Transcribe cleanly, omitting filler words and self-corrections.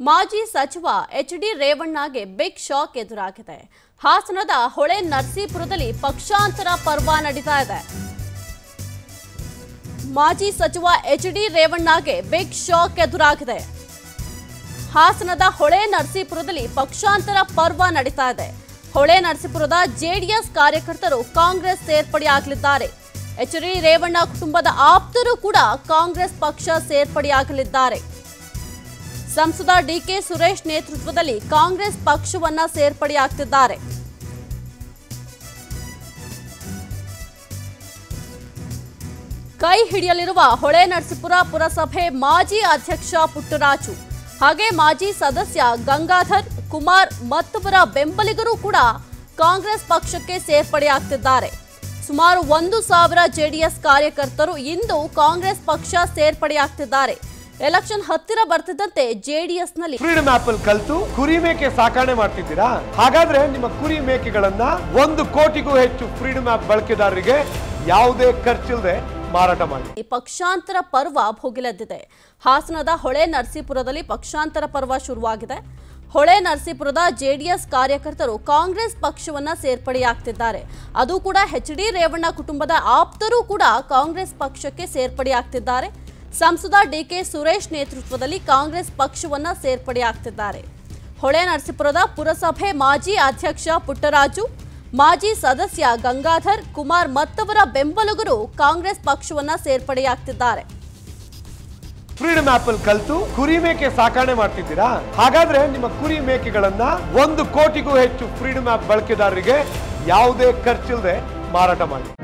ಮಾಜಿ ಸಚಿವ H D. ರೇವಣ್ಣಗೆ big shock ಎದುರಾಗಿದೆ. ಹಾಸನದ ಹೊಳೆ ನರಸೀಪುರದಲ್ಲಿ ಪಕ್ಷಾಂತರ ಪರ್ವ ನಡೀತಾ ಇದೆ. ಮಾಜಿ ಸಚಿವ ಎಚ್.ಡಿ. ರೇವಣ್ಣಗೆ ಬಿಗ್ ಶಾಕ್ ಎದುರಾಗಿದೆ. ಹಾಸನದ ಹೊಳೆ ನರಸೀಪುರದಲ್ಲಿ ಪಕ್ಷಾಂತರ ಪರ್ವ ನಡೀತಾ ಇದೆ. ಹೊಳೆ ನರಸೀಪುರದ ಜೆಡಿಎಸ್ ಕಾರ್ಯಕರ್ತರು ಕಾಂಗ್ರೆಸ್ ಸೇರ್ಪಡೆಯಾಗಲಿದ್ದಾರೆ. ಎಚ್.ಡಿ. ರೇವಣ್ಣ ಕುಟುಂಬದ ಆಪ್ತರು ಕೂಡ ಕಾಂಗ್ರೆಸ್ ಪಕ್ಷ ಸೇರ್ಪಡೆಯಾಗಲಿದ್ದಾರೆ. ಸಂಸದ ಡಿಕೆ ಸುರೇಶ್ ನೇತೃತ್ವದಲ್ಲಿ ಕಾಂಗ್ರೆಸ್ ಪಕ್ಷವನ್ನ ಸೇರ್ಪಡೆಯಾಗ್ತಿದ್ದಾರೆ. ಕೈ ಹಿಡಿಯಲಿರುವ ಹೊಳೆ ನರಸೀಪುರ ಪುರಸಭೆ ಮಾಜಿ ಅಧ್ಯಕ್ಷ ಪುಟ್ಟರಾಜು ಹಾಗೆ ಮಾಜಿ ಸದಸ್ಯ ಗಂಗಾಧರ್ ಕುಮಾರ್ ಮತ್ತವರ ಬೆಂಬಲಿಗರು ಕೂಡ ಕಾಂಗ್ರೆಸ್ ಪಕ್ಷಕ್ಕೆ ಸೇರ್ಪಡೆಯಾಗ್ತಿದ್ದಾರೆ. ಸುಮಾರು 1,000 ಜೆಡಿಎಸ್ ಕಾರ್ಯಕರ್ತರು ಇಂದು ಕಾಂಗ್ರೆಸ್ ಪಕ್ಷ ಸೇರ್ಪಡೆಯಾಗ್ತಿದ್ದಾರೆ. ಎಲೆಕ್ಷನ್ ಹತ್ತಿರ ಬರ್ತಿದ್ದಂತೆ ಜೆಡಿಎಸ್ನಲ್ಲಿ ಫ್ರೀಡಮ್ ಆಪ್ ಅಲ್ಲಿ ಕಲಿತು ಕುರಿ ಮೇಕೆ ಸಾಕಣೆ ಮಾಡ್ತಿದ್ದೀರಾ? ಹಾಗಾದ್ರೆ ನಿಮ್ಮ ಕುರಿ ಮೇಕೆಗಳನ್ನ 1 ಕೋಟಿಗೂ ಹೆಚ್ಚು ಫ್ರೀಡಮ್ ಆಪ್ ಬಳಕೆದಾರರಿಗೆ ಯಾವುದೇ ಖರ್ಚಿಲ್ಲದೆ ಮಾರಾಟ ಮಾಡಿ. ಪಕ್ಷಾಂತರ ಪರ್ವ ಭುಗಿಲೆದ್ದಿದೆ. ಹಾಸನದ ಹೊಳೆ ನರಸೀಪುರದಲ್ಲಿ ಪಕ್ಷಾಂತರ ಪರ್ವ ಶುರುವಾಗಿದೆ. ಹೊಳೆ ನರಸೀಪುರದ ಜೆಡಿಎಸ್ ಕಾರ್ಯಕರ್ತರು ಕಾಂಗ್ರೆಸ್ ಪಕ್ಷವನ್ನ ಸೇರ್ಪಡೆಯಾಗ್ತಿದ್ದಾರೆ. ಅದು ಕೂಡ ಎಚ್.ಡಿ. ರೇವಣ್ಣ ಕುಟುಂಬದ ಆಪ್ತರು ಕೂಡ ಕಾಂಗ್ರೆಸ್ ಪಕ್ಷಕ್ಕೆ ಸೇರ್ಪಡೆಯಾಗ್ತಿದ್ದಾರೆ. ಸಂಸದ ಡಿಕೆ ಸುರೇಶ್ ನೇತೃತ್ವದಲ್ಲಿ ಕಾಂಗ್ರೆಸ್ ಪಕ್ಷವನ್ನ ಸೇರ್ಪಡೆಯಾಗ್ತಿದ್ದಾರೆ. ಹೊಳೆ ನರಸೀಪುರದ ಪುರಸಭೆ ಮಾಜಿ ಅಧ್ಯಕ್ಷ ಪುಟ್ಟರಾಜು, ಮಾಜಿ ಸದಸ್ಯ ಗಂಗಾಧರ್ ಕುಮಾರ್ ಮತ್ತವರ ಬೆಂಬಲಿಗರು ಕಾಂಗ್ರೆಸ್ ಪಕ್ಷವನ್ನ ಸೇರ್ಪಡೆಯಾಗ್ತಿದ್ದಾರೆ. ಫ್ರೀಡಮ್ ಆಪ್ ಅಲ್ಲಿ ಕಲಿತು ಕುರಿ ಮೇಕೆ ಸಾಕಣೆ ಮಾಡ್ತಿದ್ದೀರಾ? ಹಾಗಾದ್ರೆ ನಿಮ್ಮ ಕುರಿ ಮೇಕೆಗಳನ್ನ 1 ಕೋಟಿಗೂ ಹೆಚ್ಚು ಫ್ರೀಡಮ್ ಆಪ್ ಬಳಕೆದಾರರಿಗೆ ಯಾವುದೇ ಖರ್ಚಿಲ್ಲದೆ ಮಾರಾಟ ಮಾಡಿ.